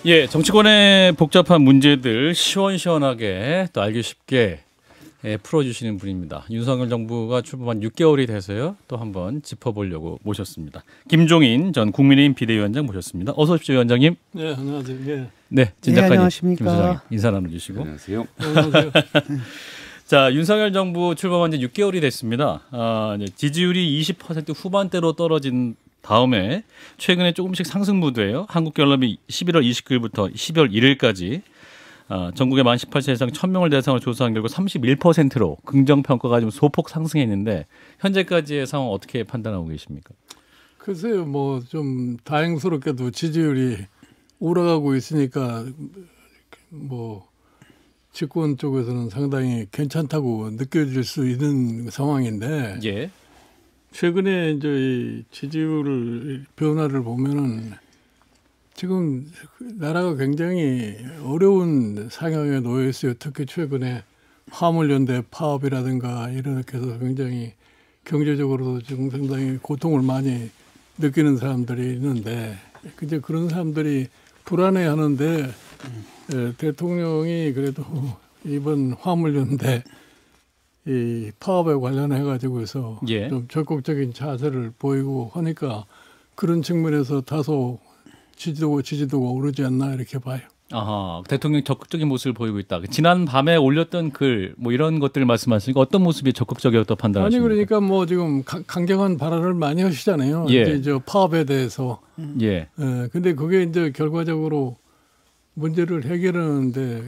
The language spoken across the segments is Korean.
예, 정치권의 복잡한 문제들 시원시원하게 또 알기 쉽게 풀어주시는 분입니다. 윤석열 정부가 출범한 6개월이 돼서요. 또 한번 짚어보려고 모셨습니다. 김종인 전 국민의힘 비대위원장 모셨습니다. 어서 오십시오, 위원장님. 네, 안녕하세요. 네, 네, 진작까지 안녕하십니까. 김 소장님 인사 나눠주시고. 안녕하세요. 안녕하세요. 자, 윤석열 정부 출범한 지 6개월이 됐습니다. 이제 지지율이 20% 후반대로 떨어진 다음에 최근에 조금씩 상승 무드예요. 한국갤럽이 11월 29일부터 12월 1일까지 전국의 만 18세 이상 1000명을 대상으로 조사한 결과 31%로 긍정평가가 좀 소폭 상승했는데 현재까지의 상황 어떻게 판단하고 계십니까? 글쎄요, 뭐 좀 다행스럽게도 지지율이 올라가고 있으니까 뭐 집권 쪽에서는 상당히 괜찮다고 느껴질 수 있는 상황인데 예. 최근에 이제 이 지지율 변화를 보면은 지금 나라가 굉장히 어려운 상황에 놓여 있어요. 특히 최근에 화물연대 파업이라든가 이렇게 해서 굉장히 경제적으로도 지금 상당히 고통을 많이 느끼는 사람들이 있는데 이제 그런 사람들이 불안해하는데 대통령이 그래도 이번 화물연대 이 파업에 관련해 가지고서 예. 좀 적극적인 자세를 보이고 하니까 그런 측면에서 다소 지지도가 오르지 않나 이렇게 봐요. 아하, 대통령이 적극적인 모습을 보이고 있다. 지난 밤에 올렸던 글 뭐 이런 것들을 말씀하시니까 어떤 모습이 적극적이었다고 판단하십니까? 아니 그러니까 뭐 지금 강경한 발언을 많이 하시잖아요. 예. 이제 저 파업에 대해서. 예. 근데 그게 이제 결과적으로 문제를 해결하는데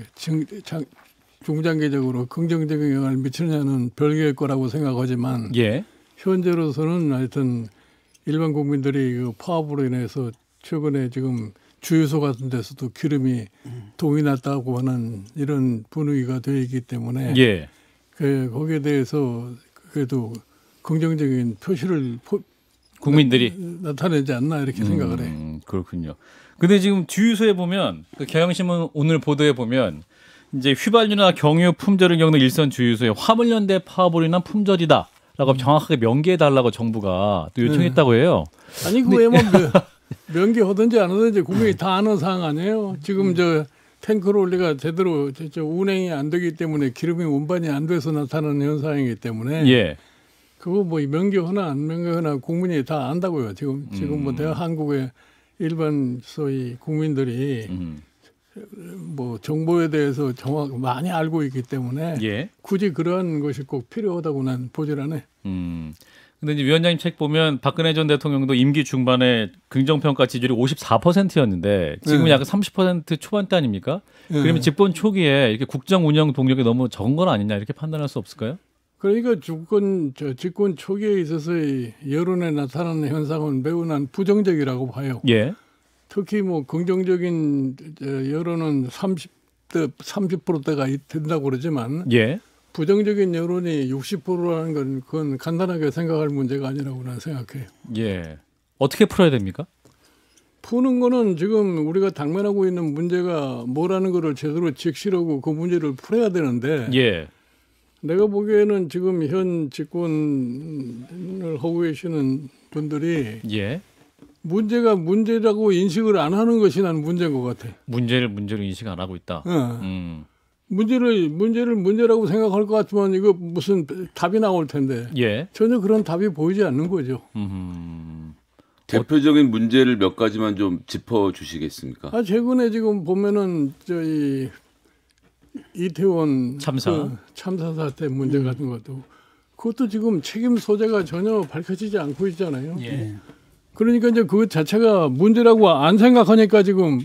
중장기적으로 긍정적인 영향을 미치느냐는 별개일 거라고 생각하지만 예. 현재로서는 하여튼 일반 국민들이 그 파업으로 인해서 최근에 지금 주유소 같은 데서도 기름이 동이 났다고 하는 이런 분위기가 되어 있기 때문에 예. 거기에 대해서 그래도 긍정적인 표시를 국민들이 나타내지 않나 이렇게 생각을 해요. 그렇군요. 근데 지금 주유소에 보면 그 경향신문 오늘 보도에 보면 이제 휘발유나 경유 품절을 겪는 일선 주유소에 화물연대 파업으로 인한 품절이다라고 정확하게 명기해 달라고 정부가 또 요청했다고 해요. 아니 그게 뭐 명기하든지 안 하든지 국민이 다 아는 사항 아니에요. 지금 저 탱크롤리가 제대로 운행이 안 되기 때문에 기름이 운반이 안 돼서 나타나는 현상이기 때문에 예. 그거 뭐 명기하나 안 명기하나 국민이 다 안다고요. 지금 뭐 한국의 일반 소위 국민들이 뭐 정보에 대해서 정확 많이 알고 있기 때문에 예. 굳이 그러한 것이 꼭 필요하다고 난 보질 않아요. 근데 이제 위원장님 책 보면 박근혜 전 대통령도 임기 중반에 긍정평가 지지율이 54%였는데 지금은 약간 30% 초반대 아닙니까? 그러면 집권 초기에 이렇게 국정 운영 동력이 너무 적은 건 아니냐 이렇게 판단할 수 없을까요? 그러니까 집권 초기에 있어서의 여론에 나타나는 현상은 매우 난 부정적이라고 봐요. 예. 특히 뭐 긍정적인 여론은 30%대가 된다고 그러지만 예. 부정적인 여론이 60%라는 건 그건 간단하게 생각할 문제가 아니라고 나는 생각해요. 예. 어떻게 풀어야 됩니까? 푸는 거는 지금 우리가 당면하고 있는 문제가 뭐라는 거를 제대로 직시하고 그 문제를 풀어야 되는데 예. 내가 보기에는 지금 현 집권을 하고 계시는 분들이 예. 문제가 문제라고 인식을 안 하는 것이 난 문제인 것 같아. 문제로 인식 안 하고 있다. 문제를 문제라고 생각할 것 같지만 이거 무슨 답이 나올 텐데 예. 전혀 그런 답이 보이지 않는 거죠. 대표적인 문제를 몇 가지만 좀 짚어 주시겠습니까? 최근에 지금 보면은 저희 이태원 참사 사태 문제 같은 것도 그것도 지금 책임 소재가 전혀 밝혀지지 않고 있잖아요. 예. 그러니까 이제 그 자체가 문제라고 안 생각하니까 지금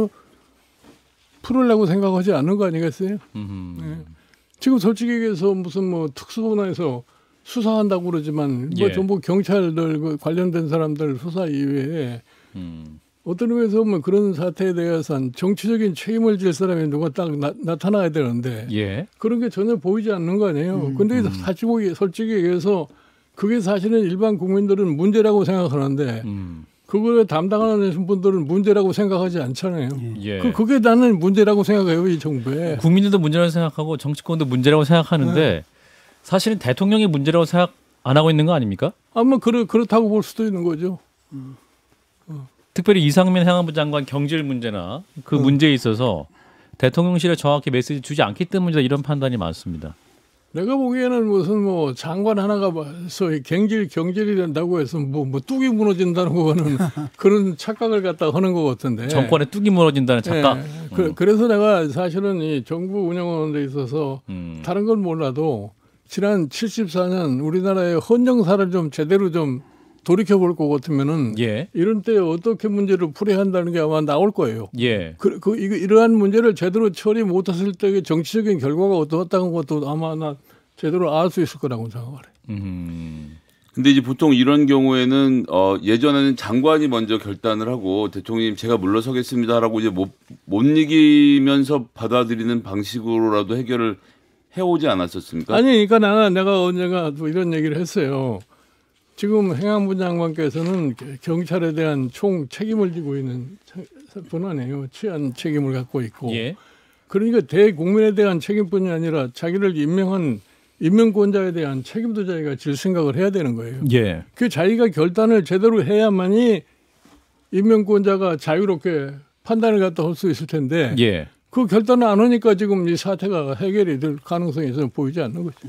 풀으려고 생각하지 않는 거 아니겠어요? 네. 지금 솔직히 얘기해서 무슨 뭐 특수본에서 수사한다고 그러지만 뭐 전부 경찰들 관련된 사람들 수사 이외에 어떤 의미에서 보면 그런 사태에 대해서는 정치적인 책임을 질 사람이 누가 딱 나타나야 되는데 예. 그런 게 전혀 보이지 않는 거 아니에요. 근데 솔직히 얘기해서 그게 사실은 일반 국민들은 문제라고 생각하는데 그거를 담당하는 분들은 문제라고 생각하지 않잖아요. 예. 그게 나는 문제라고 생각해요, 이 정부에. 국민들도 문제라고 생각하고 정치권도 문제라고 생각하는데 사실은 대통령이 문제라고 생각 안 하고 있는 거 아닙니까? 아마 그렇다고 볼 수도 있는 거죠. 특별히 이상민 행안부 장관 경질 문제나 그 문제에 있어서 대통령실에 정확히 메시지 주지 않기 때문이다 이런 판단이 많습니다. 내가 보기에는 무슨 뭐 장관 하나가 소위 경질이 된다고 해서 뭐 뚝이 무너진다는 거는 그런 착각을 갖다 하는 것 같은데. 정권의 뚝이 무너진다는 착각. 그래서 내가 사실은 이 정부 운영하는 데 있어서 다른 건 몰라도 지난 74년 우리나라의 헌정사를 좀 제대로 좀 돌이켜 볼 것 같으면은 이런 때 어떻게 문제를 풀어야 한다는 게 아마 나올 거예요. 이러한 문제를 제대로 처리 못했을 때의 정치적인 결과가 어떠했다는 것도 아마 나 제대로 알 수 있을 거라고 생각해요. 근데 이제 보통 이런 경우에는 예전에는 장관이 먼저 결단을 하고 대통령님 제가 물러서겠습니다라고 이제 못 이기면서 받아들이는 방식으로라도 해결을 해오지 않았었습니까? 아니, 그러니까 내가 언젠가 이런 얘기를 했어요. 지금 행안부 장관께서는 경찰에 대한 총 책임을 지고 있는 분 아니에요. 치안 책임을 갖고 있고. 그러니까 대국민에 대한 책임뿐이 아니라 자기를 임명한 임명권자에 대한 책임도 자기가 질 생각을 해야 되는 거예요. 그 자기가 결단을 제대로 해야만이 임명권자가 자유롭게 판단을 갖다 할 수 있을 텐데 그 결단을 안 하니까 지금 이 사태가 해결이 될 가능성이 좀 보이지 않는 거죠.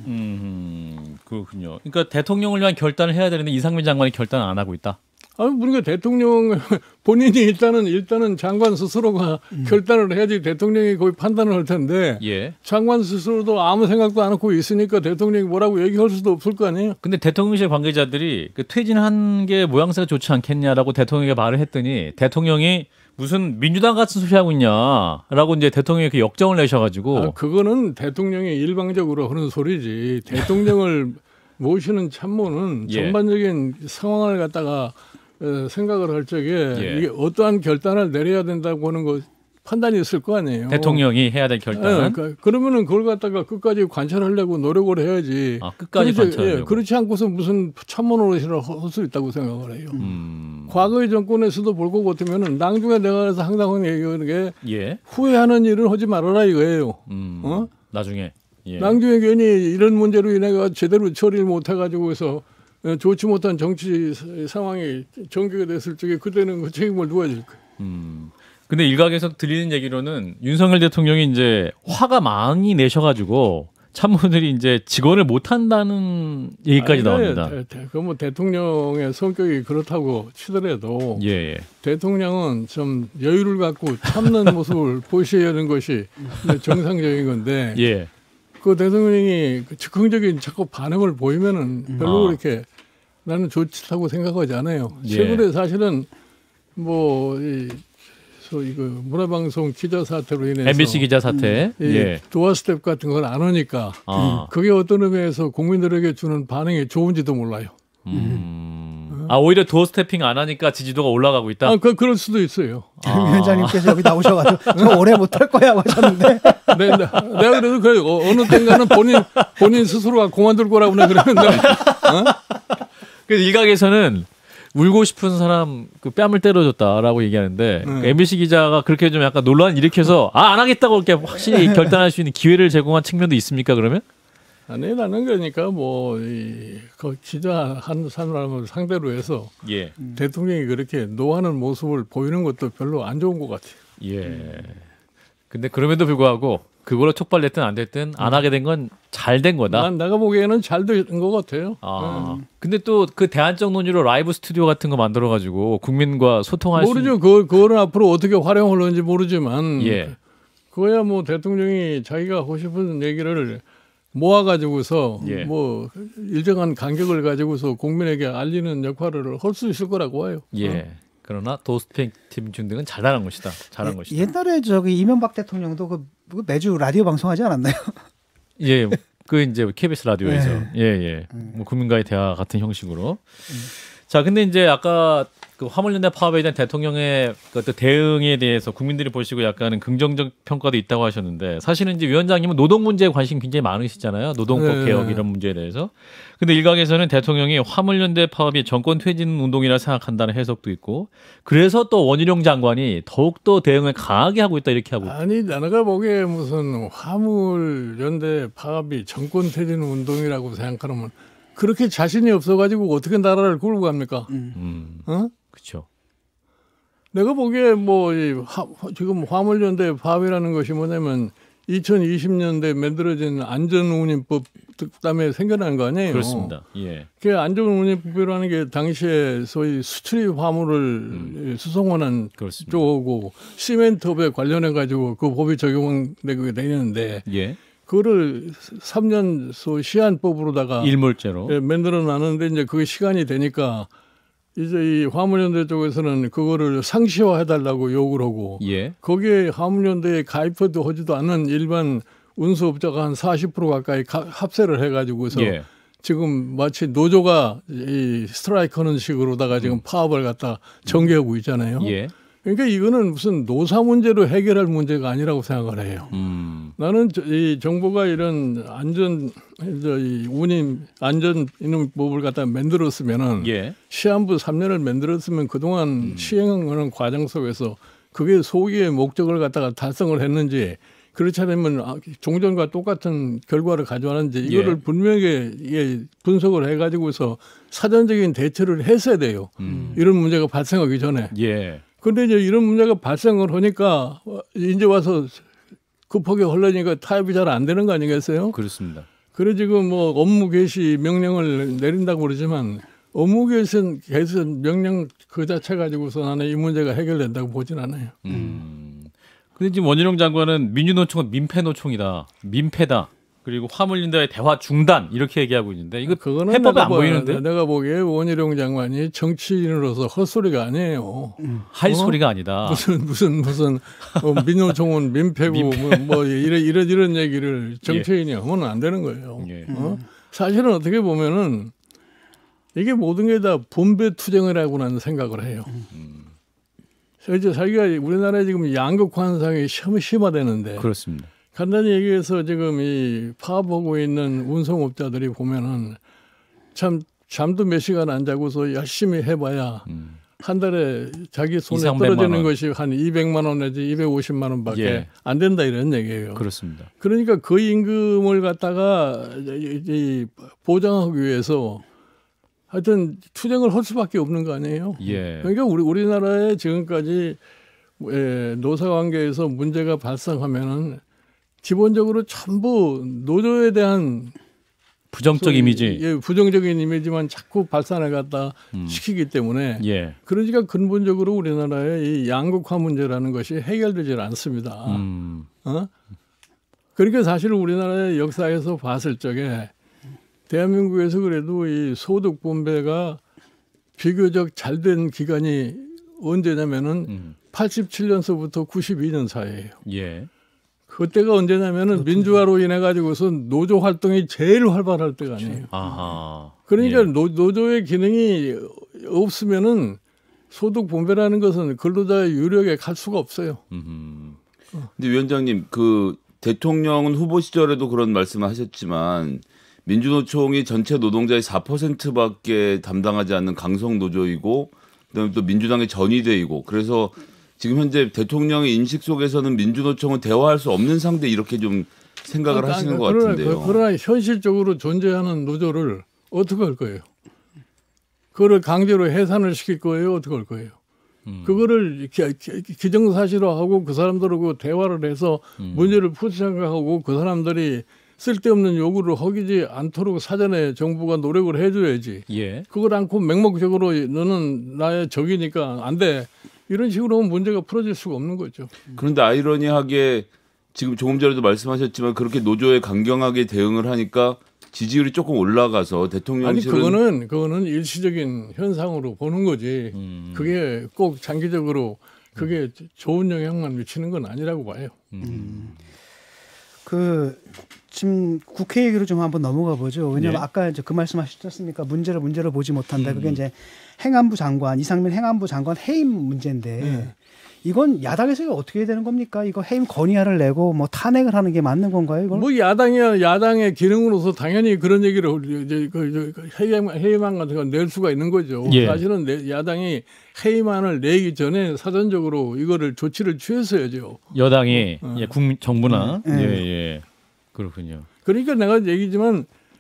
그렇군요. 그러니까 대통령을 위한 결단을 해야 되는데 이상민 장관이 결단을 안 하고 있다. 그러니까 대통령 본인이 일단은 장관 스스로가 결단을 해야지 대통령이 거의 판단을 할 텐데 장관 스스로도 아무 생각도 안 하고 있으니까 대통령이 뭐라고 얘기할 수도 없을 거 아니에요. 근데 대통령실 관계자들이 그 퇴진한 게 모양새가 좋지 않겠냐라고 대통령에게 말을 했더니 대통령이 무슨 민주당 같은 소리 하고 있냐라고 이제 대통령이 그 역정을 내셔가지고 그거는 대통령이 일방적으로 하는 소리지. 대통령을 모시는 참모는 전반적인 상황을 갖다가 생각을 할 적에 이게 어떠한 결단을 내려야 된다고 하는 거 판단이 있을 거 아니에요. 대통령이 해야 될 결단. 그러면은 그걸 갖다가 끝까지 관철하려고 노력을 해야지. 끝까지 관철하려고. 그렇지 않고서 무슨 참모 노릇이라 할 수 있다고 생각을 해요. 과거의 정권에서도 볼 것 같으면은 나중에 내가 그래서 항상 얘기하는 게 후회하는 일을 하지 말아라 이거예요. 나중에. 나중에 괜히 이런 문제로 인해 제대로 처리를 못 해가지고 해서 좋지 못한 정치 상황이 전개가 됐을 적에 그때는 그 책임을 누가 질 거예요. 근데 일각에서 들리는 얘기로는 윤석열 대통령이 이제 화가 많이 내셔가지고 참모들이 이제 직원을 못 한다는 얘기까지 나옵니다. 그 뭐 대통령의 성격이 그렇다고 치더라도 대통령은 좀 여유를 갖고 참는 모습을 보셔야 하는 것이 정상적인 건데 그 대통령이 즉흥적인 자꾸 반응을 보이면은 별로 그렇게 나는 좋다고 생각하지 않아요. 최근에 사실은 뭐 이거 문화방송 기자 사태로 인해서 MBC 기자 사태, 도어 스텝 같은 걸 안 하니까 그게 어떤 의미에서 국민들에게 주는 반응이 좋은지도 몰라요. 오히려 도어 스태핑 안 하니까 지지도가 올라가고 있다. 그럴 수도 있어요. 위원장님께서 여기 나오셔가지고 저 오래 못할 거야 하셨는데. 내가 그래도 그래 어느 때인가는 본인 스스로가 그만둘 거라고 그랬는데. 그래서 일각에서는 울고 싶은 사람 그 뺨을 때려줬다라고 얘기하는데 그 MBC 기자가 그렇게 좀 약간 논란을 일으켜서 안 하겠다고 이렇게 확실히 결단할 수 있는 기회를 제공한 측면도 있습니까 그러면? 아니 나는 그러니까 그 기자 한 사람을 상대로 해서 대통령이 그렇게 노하는 모습을 보이는 것도 별로 안 좋은 것 같아요. 근데 그럼에도 불구하고 그걸로 촉발됐든 안 됐든 안 하게 된 건 잘 된 거다. 내가 보기에는 잘 된 것 같아요. 근데 또 그 대안적 논의로 라이브 스튜디오 같은 거 만들어가지고 국민과 소통할 모르죠. 그거는 앞으로 어떻게 활용을 하는지 모르지만 그거야 뭐 대통령이 자기가 하고 싶은 얘기를 모아가지고서 뭐 일정한 간격을 가지고서 국민에게 알리는 역할을 할 수 있을 거라고 봐요. 그러나 도스펙팀 등은 잘한 것이다. 잘한 것이다. 옛날에 이명박 대통령도 그 매주 라디오 방송하지 않았나요? 그 이제 KBS 라디오에서 뭐 국민과의 대화 같은 형식으로. 자, 근데 이제 아까 그 화물연대 파업에 대한 대통령의 그 대응에 대해서 국민들이 보시고 약간은 긍정적 평가도 있다고 하셨는데 사실은 이제 위원장님은 노동 문제에 관심 굉장히 많으시잖아요. 노동법 개혁 이런 문제에 대해서. 근데 일각에서는 대통령이 화물연대 파업이 정권 퇴진 운동이라 생각한다는 해석도 있고 그래서 또 원희룡 장관이 더욱더 대응을 강하게 하고 있다 이렇게 하고. 아니 내가 보기에 무슨 화물연대 파업이 정권 퇴진 운동이라고 생각하면 그렇게 자신이 없어가지고 어떻게 나라를 끌고 갑니까? 그렇죠. 내가 보기에 지금 화물연대 파업이라는 것이 뭐냐면 2020년대 만들어진 안전운임법 그다음에 생겨난 거 아니에요. 그렇습니다. 예. 그 안전운임법이라는 게 당시에 소위 수출입 화물을 수송하는 그렇습니다. 쪽하고 시멘트업에 관련해 가지고 그 법이 적용되게 되는데 예. 그거를 3년 시한법으로다가 일몰제로. 만들어 놨는데 이제 그게 시간이 되니까 이제 이 화물연대 쪽에서는 그거를 상시화해달라고 요구를 하고 예. 거기에 화물연대에 가입도 하지도 않은 일반 운수업자가 한 40% 가까이 합세를 해가지고서 예. 지금 마치 노조가 이 스트라이크하는 식으로다가 지금 파업을 갖다 전개하고 있잖아요. 예. 그러니까 이거는 무슨 노사 문제로 해결할 문제가 아니라고 생각을 해요. 나는 이 정부가 이런 안전운임법을 갖다 만들었으면은 예. 시한부 3년을 만들었으면 그동안 시행하는 과정 속에서 그게 소기의 목적을 갖다가 달성을 했는지 그렇지 않으면 종전과 똑같은 결과를 가져왔는지 이거를 분명히 분석을 해가지고서 사전적인 대처를 했어야 돼요. 이런 문제가 발생하기 전에. 예. 근데 이제 이런 문제가 발생을 하니까 이제 와서 급하게 하려니까 타협이 잘 안 되는 거 아니겠어요? 그렇습니다. 그래 지금 업무 개시 명령을 내린다고 그러지만 업무 개선 명령 그 자체 가지고서 나는 이 문제가 해결된다고 보진 않아요. 근데 지금 원희룡 장관은 민주노총은 민폐노총이다. 민폐다. 그리고 화물연대의 대화 중단 이렇게 얘기하고 있는데 이거 그거는 해법이 안 보이는데 내가 보기에 원희룡 장관이 정치인으로서 헛소리가 아니에요. 할 소리가 아니다. 무슨 민노총은 민폐고 이런 얘기를 정치인이 하면 안 되는 거예요. 예. 사실은 어떻게 보면은 이게 모든 게 다 분배 투쟁이라고 나는 생각을 해요. 이제 자기가 우리나라에 지금 양극 환상이 심화되는데 그렇습니다. 간단히 얘기해서 지금 이 파업하고 있는 운송업자들이 보면은 참 잠도 몇 시간 안 자고서 열심히 해봐야 한 달에 자기 손에 200만 떨어지는 원. 것이 한 200만 원 내지 250만 원밖에 예. 안 된다 이런 얘기예요. 그렇습니다. 그러니까 그 임금을 갖다가 보장하기 위해서 하여튼 투쟁을 할 수밖에 없는 거 아니에요. 예. 그러니까 우리나라에 지금까지 노사 관계에서 문제가 발생하면은 기본적으로 전부 노조에 대한 부정적 이미지. 부정적인 이미지만 자꾸 발산해 갖다 시키기 때문에 예. 그러니까 근본적으로 우리나라의 이 양극화 문제라는 것이 해결되지 않습니다. 그러니까 사실 우리나라의 역사에서 봤을 적에 대한민국에서 그래도 이 소득 분배가 비교적 잘 된 기간이 언제냐면은 87년서부터 92년 사이예요. 예. 그때가 언제냐면은 민주화로 인해 가지고서 노조 활동이 제일 활발할 때가 아니에요. 아하. 그러니까 예. 노조의 기능이 없으면은 소득 분배라는 것은 근로자의 유력에 갈 수가 없어요. 근데 위원장님 그 대통령은 후보 시절에도 그런 말씀을 하셨지만 민주노총이 전체 노동자의 4%밖에 담당하지 않는 강성 노조이고 그다음에 또 민주당의 전위대이고 그래서 지금 현재 대통령의 인식 속에서는 민주노총은 대화할 수 없는 상대 이렇게 좀 생각을 하시는 것 같은데요. 그러나 현실적으로 존재하는 노조를 어떻게 할 거예요? 그거를 강제로 해산을 시킬 거예요? 어떻게 할 거예요? 그거를 기정사실화하고 그 사람들하고 대화를 해서 문제를 풀 생각하고 그 사람들이 쓸데없는 요구를 허기지 않도록 사전에 정부가 노력을 해줘야지. 예. 그걸 않고 맹목적으로 너는 나의 적이니까 안 돼. 이런 식으로 하면 문제가 풀어질 수가 없는 거죠. 그런데 아이러니하게 지금 조금 전에도 말씀하셨지만 그렇게 노조에 강경하게 대응을 하니까 지지율이 조금 올라가서 대통령실은 그거는 일시적인 현상으로 보는 거지. 그게 꼭 장기적으로 그게 좋은 영향만 미치는 건 아니라고 봐요. 지금 국회 얘기로 좀 한번 넘어가 보죠. 왜냐하면 예. 아까 이제 그 말씀하셨지 않습니까? 문제를 보지 못한다. 그게 이제 행안부 장관, 이상민 행안부 장관 해임 문제인데 이건 야당에서 어떻게 해야 되는 겁니까? 이거 해임 건의안을 내고 뭐 탄핵을 하는 게 맞는 건가요? 이걸? 뭐 야당의 기능으로서 당연히 그런 얘기를 이제 해임안 같은 거 낼 수가 있는 거죠. 예. 사실은 야당이 해임안을 내기 전에 사전적으로 이거를 조치를 취했어야죠. 여당이 예, 정부나 네. 예. 그렇군요. 그러니까 내가 얘기지만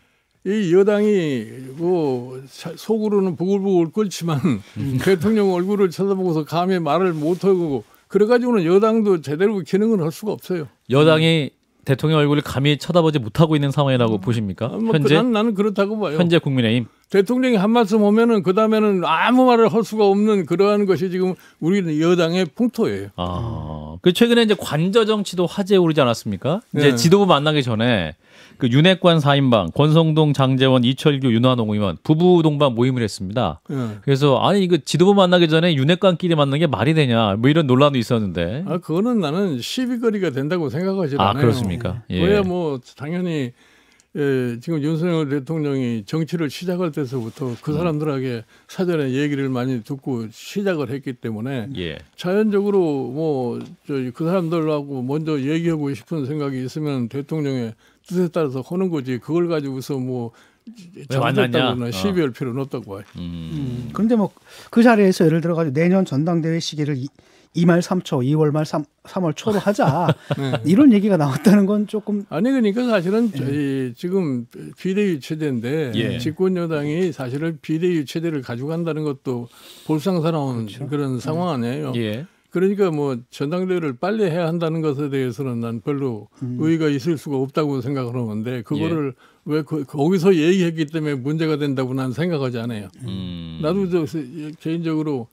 이 여당이 속으로는 부글부글 끓지만 대통령 얼굴을 쳐다보고서 감히 말을 못하고 그래가지고는 여당도 제대로 기능을 할 수가 없어요. 여당이 대통령 얼굴을 감히 쳐다보지 못하고 있는 상황이라고 보십니까? 현재 나는 그렇다고 봐요. 현재 국민의힘 대통령이 한 말씀 하면은 그 다음에는 아무 말을 할 수가 없는 그러한 것이 지금 우리 여당의 풍토예요. 그 최근에 이제 관저 정치도 화제에 오르지 않았습니까? 이제 네. 지도부 만나기 전에 그 윤핵관 4인방 권성동, 장제원, 이철규, 윤한홍 의원 부부 동반 모임을 했습니다. 네. 그래서 아니 이거 지도부 만나기 전에 윤핵관끼리 만나는 게 말이 되냐 뭐 이런 논란도 있었는데. 그거는 나는 시비거리가 된다고 생각하지 않아요. 그렇습니까? 예. 그래야 뭐 당연히 지금 윤석열 대통령이 정치를 시작할 때서부터 그 사람들에게 사전에 얘기를 많이 듣고 시작을 했기 때문에 예. 자연적으로 뭐 그 사람들하고 먼저 얘기하고 싶은 생각이 있으면 대통령의 뜻에 따라서 하는 거지. 그걸 가지고서 뭐 잘못했다거나 시비할 필요는 없다고 봐요. 그런데 뭐 그 자리에서 예를 들어 가지고 내년 전당대회 시기를 2말 3초, 2월 말 3월 초로 하자. 이런 얘기가 나왔다는 건 조금 아니 그러니까 사실은 지금 비대위 체제인데 예. 집권 여당이 사실은 비대위 체제를 가져간다는 것도 볼상사나운 그런 상황 아니에요. 예. 그러니까 뭐 전당대회를 빨리 해야 한다는 것에 대해서는 난 별로 의의가 있을 수가 없다고 생각을 하는데 그거를 왜 거기서 얘기했기 때문에 문제가 된다고 난 생각하지 않아요. 나도 개인적으로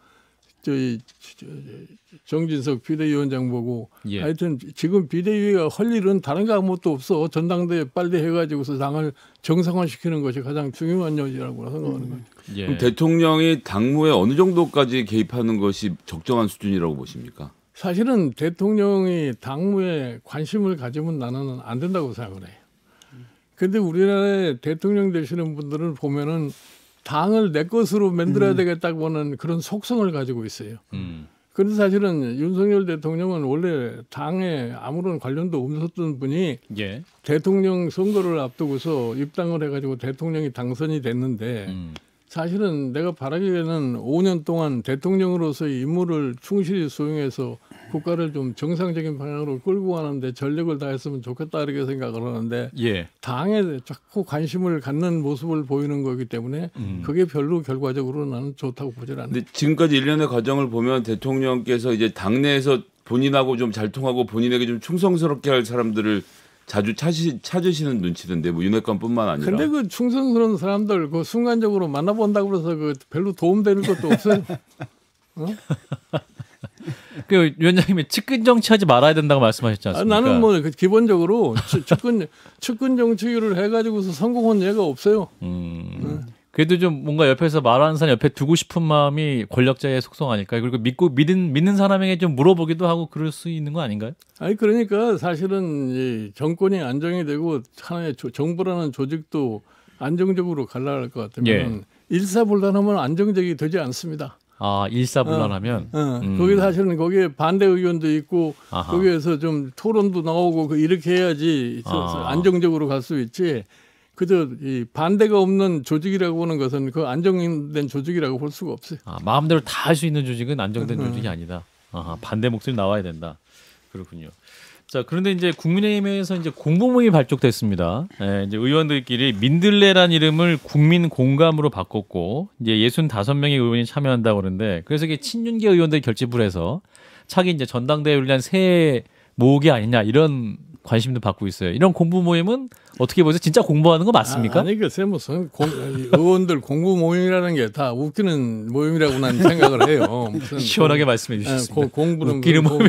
정진석 비대위원장 보고 예. 하여튼 지금 비대위가 할 일은 다른 거 아무것도 없어. 전당대회 빨리 해가지고서 당을 정상화시키는 것이 가장 중요한 일이라고 생각하는 거죠. 예. 그럼 대통령이 당무에 어느 정도까지 개입하는 것이 적정한 수준이라고 보십니까? 사실은 대통령이 당무에 관심을 가지면 나는 안 된다고 생각을 해요. 근데 우리나라에 대통령 되시는 분들은 보면은 당을 내 것으로 만들어야 되겠다고 하는 그런 속성을 가지고 있어요. 그런데 사실은 윤석열 대통령은 원래 당에 아무런 관련도 없었던 분이 예. 대통령 선거를 앞두고서 입당을 해가지고 대통령이 당선이 됐는데 사실은 내가 바라기에는 5년 동안 대통령으로서의 임무를 충실히 수행해서 국가를 좀 정상적인 방향으로 끌고 가는데 전력을 다했으면 좋겠다 이렇게 생각을 하는데 예. 당에 자꾸 관심을 갖는 모습을 보이는 거기 때문에 그게 별로 결과적으로 나는 좋다고 보질 않아요. 근데 지금까지 일련의 과정을 보면 대통령께서 이제 당내에서 본인하고 좀 잘 통하고 본인에게 좀 충성스럽게 할 사람들을 자주 찾으시는 눈치던데 뭐 윤핵관뿐만 아니라. 근데 그 충성스러운 사람들 그 순간적으로 만나본다고 그래서 그 별로 도움되는 것도 없어요. 어? 그 위원장님이 측근 정치하지 말아야 된다고 말씀하셨지 않습니까? 나는 뭐 기본적으로 측근 정치를 해가지고서 성공한 예가 없어요. 그래도 좀 뭔가 옆에서 말하는 사람 옆에 두고 싶은 마음이 권력자의 속성 아닐까요? 그리고 믿는 사람에게 좀 물어보기도 하고 그럴 수 있는 거 아닌가요? 아니 그러니까 사실은 이 정권이 안정이 되고 하나의 정부라는 조직도 안정적으로 갈라갈 것 같으면 일사불란하면 안정적이 되지 않습니다. 일사불란하면 거기 사실은 거기에 반대 의견도 있고 아하. 거기에서 좀 토론도 나오고 이렇게 해야지 안정적으로 갈 수 있지. 그저 이 반대가 없는 조직이라고 하는 것은 그 안정된 조직이라고 볼 수가 없어요. 마음대로 다 할 수 있는 조직은 안정된 조직이 아니다. 반대 목소리 나와야 된다. 그렇군요. 자, 그런데 이제 국민의힘에서 이제 공보모임이 발족됐습니다. 이제 의원들끼리 민들레란 이름을 국민 공감으로 바꿨고 이제 65명의 의원이 참여한다고 그러는데 그래서 이게 친윤계 의원들이 결집을 해서 차기 이제 전당대회를 위한 새 모으기 아니냐 이런 관심도 받고 있어요. 이런 공부 모임은 어떻게 보세요? 진짜 공부하는 거 맞습니까? 아니 글쎄 무슨 의원들 공부 모임이라는 게 다 웃기는 모임이라고 난 생각을 해요. 무슨 시원하게 말씀해 주셨습니다. 공부는 웃기는 모임.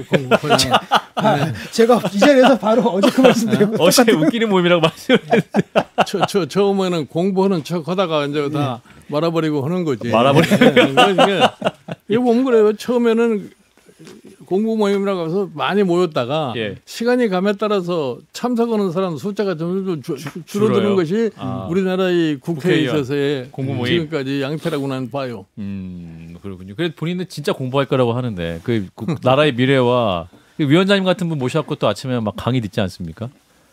제가 이 자리에서 바로 어제 그 말씀드렸고 어제 웃기는 모임이라고 말씀을 처음에는 공부하는 척 하다가 이제 다 말아버리고 하는 거지. 말아버리고. 그러니까 이거 보면 그래요. 처음에는 공부 모임이라고 해서 많이 모였다가 시간이 감에 따라서 참석하는 사람 숫자가 점점 줄어드는 것이 우리나라의 국회에 있어서의 공부 모임. 지금까지 양태라고 난 봐요. 그렇군요. 그래서 본인은 진짜 공부할 거라고 하는데 그 나라의 미래와 위원장님 같은 분 모셔갖고 또 아침에 막 강의 듣지 않습니까?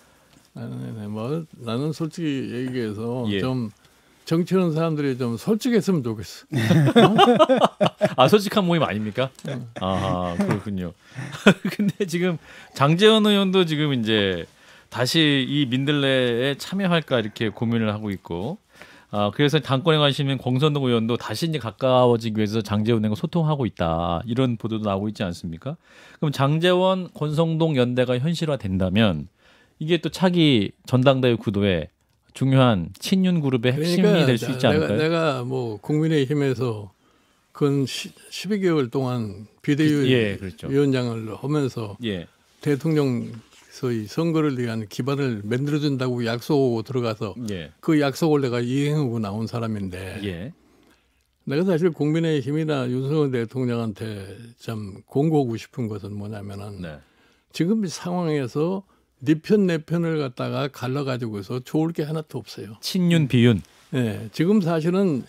뭐 나는 솔직히 얘기해서 좀 정치하는 사람들이 좀 솔직했으면 좋겠어. 솔직한 모임 아닙니까? 그렇군요. 근데 지금 장제원 의원도 지금 이제 다시 이 민들레에 참여할까 이렇게 고민을 하고 있고 그래서 당권에 관심 있는 권성동 의원도 다시 이제 가까워지기 위해서 장제원 의원과 소통하고 있다 이런 보도도 나오고 있지 않습니까? 그럼 장제원 권성동 연대가 현실화된다면 이게 또 차기 전당대회 구도에 중요한 친윤 그룹의 핵심이 될 수 있지 않을까요? 내가 뭐 국민의힘에서 근 12개월 동안 비대위원장을 하면서 대통령 소위 선거를 위한 기반을 만들어준다고 약속하고 들어가서 그 약속을 내가 이행하고 나온 사람인데 내가 사실 국민의힘이나 윤석열 대통령한테 참 공고하고 싶은 것은 뭐냐면은 지금 상황에서 네 편 내 편을 갖다가 갈라가지고서 좋을 게 하나도 없어요. 친윤 비윤. 네, 지금 사실은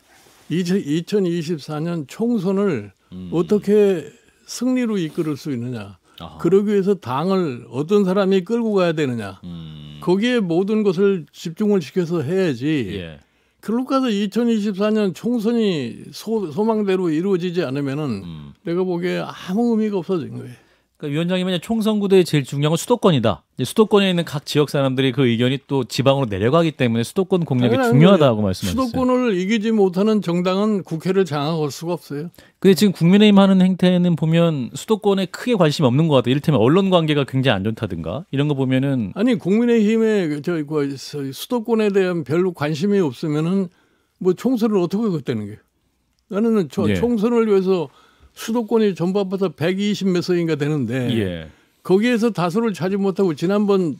2024년 총선을 어떻게 승리로 이끌을 수 있느냐. 그러기 위해서 당을 어떤 사람이 끌고 가야 되느냐. 거기에 모든 것을 집중을 시켜서 해야지. 그러고 가서 2024년 총선이 소망대로 이루어지지 않으면은 내가 보기에 아무 의미가 없어진 거예요. 그러니까 위원장님 만약 총선 구도에 제일 중요한 건 수도권이다. 수도권에 있는 각 지역 사람들이 그 의견이 또 지방으로 내려가기 때문에 수도권 공략이 중요하다고 말씀하셨어요. 수도권을 이기지 못하는 정당은 국회를 장악할 수가 없어요. 근데 지금 국민의힘 하는 행태는 보면 수도권에 크게 관심이 없는 것 같아요. 이를테면 언론 관계가 굉장히 안 좋다든가 이런 거 보면은 아니 국민의힘의 수도권에 대한 별로 관심이 없으면은 뭐 총선을 어떻게 걷다는 거예요? 나는 총선을 위해서 수도권이 전부 합해서 120 몇 석인가 되는데 거기에서 다수를 차지 못하고 지난번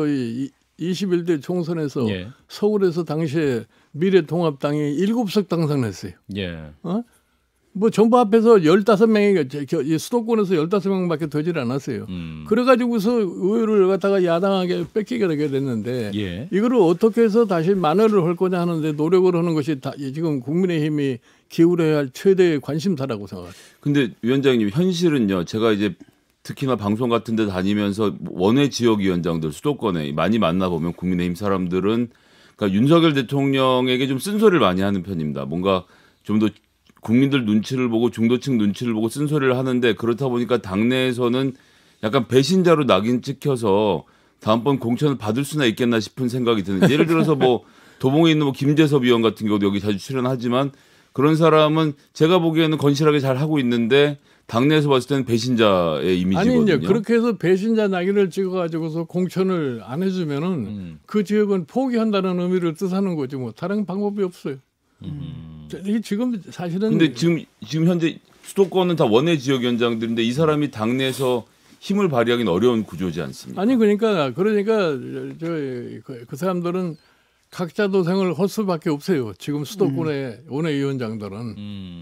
21대 총선에서 서울에서 당시에 미래통합당이 7석 당선했어요. 뭐 전부 합해서 15명이 수도권에서 15명밖에 되질 않았어요. 그래가지고서 의회를 갖다가 야당하게 뺏기게 되게 됐는데 이거를 어떻게 해서 다시 만회를 할 거냐 하는데 노력을 하는 것이 지금 국민의힘이 기울여야 할 최대의 관심사라고 생각합니다. 근데 위원장님 현실은요. 제가 이제 특히나 방송 같은 데 다니면서 원외 지역위원장들 수도권에 많이 만나보면 국민의힘 사람들은 그러니까 윤석열 대통령에게 좀 쓴소리를 많이 하는 편입니다. 뭔가 좀 더 국민들 눈치를 보고 중도층 눈치를 보고 쓴소리를 하는데 그렇다 보니까 당내에서는 약간 배신자로 낙인 찍혀서 다음번 공천을 받을 수나 있겠나 싶은 생각이 드는. 예를 들어서 뭐 도봉에 있는 뭐 김재섭 의원 같은 경우도 여기 자주 출연하지만 그런 사람은 제가 보기에는 건실하게 잘 하고 있는데 당내에서 봤을 때는 배신자의 이미지거든요. 아니 이제 그렇게 해서 배신자 낙인을 찍어가지고서 공천을 안 해주면은 그 지역은 포기한다는 의미를 뜻하는 거지 뭐 다른 방법이 없어요. 지금 사실은 근데 지금 현재 수도권은 다 원외 지역위원장들인데 이 사람이 당내에서 힘을 발휘하기는 어려운 구조지 않습니까? 아니 그러니까 그 사람들은 각자 도생을 할 수밖에 없어요. 지금 수도권의 원외위원장들은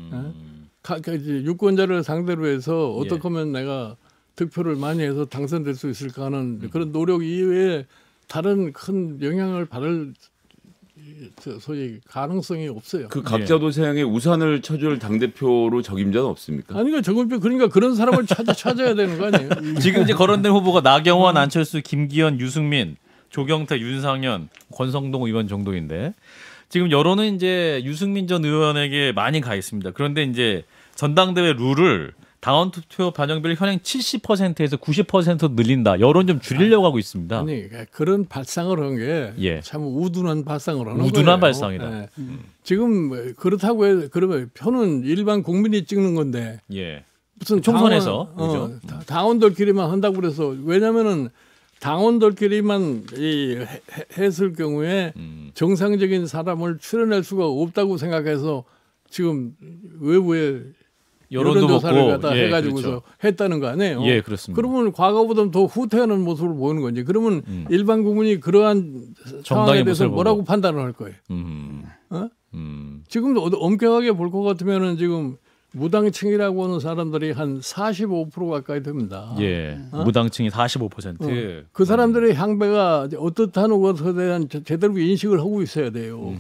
유권자를 상대로 해서 어떻게 하면 내가 득표를 많이 해서 당선될 수 있을까 하는 그런 노력 이외에 다른 큰 영향을 받을 소위 가능성이 없어요. 그 각자 도생의 우산을 쳐줄 당대표로 적임자는 없습니까? 아니 그러니까 그런 사람을 찾아야 되는 거 아니에요? 지금 이제 거론된 후보가 나경원, 안철수, 김기현, 유승민, 조경태, 윤상현, 권성동 의원 정도인데 지금 여론은 이제 유승민 전 의원에게 많이 가 있습니다. 그런데 이제 전당대회 룰을 당원 투표 반영비를 현행 70%에서 90% 늘린다. 여론 좀 줄이려고 하고 있습니다. 아니 그런 발상을 한 게 참 우둔한 발상을 하는 거예요. 우둔한 발상이다. 네. 지금 그렇다고 해서 그러면 표는 일반 국민이 찍는 건데 무슨 총선에서 당원들끼리만 한다고 그래서 왜냐면은 당원들끼리만 했을 경우에 정상적인 사람을 출연할 수가 없다고 생각해서 지금 외부에 여론조사를 갖다 해가지고서 그렇죠. 했다는 거 아니에요? 그렇습니다. 그러면 과거보다는 더 후퇴하는 모습을 보이는 건지. 그러면 일반 국민이 그러한 상황에 대해서 뭐라고 판단을 할 거예요? 지금도 엄격하게 볼 것 같으면은 지금 무당층이라고 하는 사람들이 한 45% 가까이 됩니다. 무당층이 45%. 그 사람들의 향배가 어떻다는 것에 대한 제대로 인식을 하고 있어야 돼요.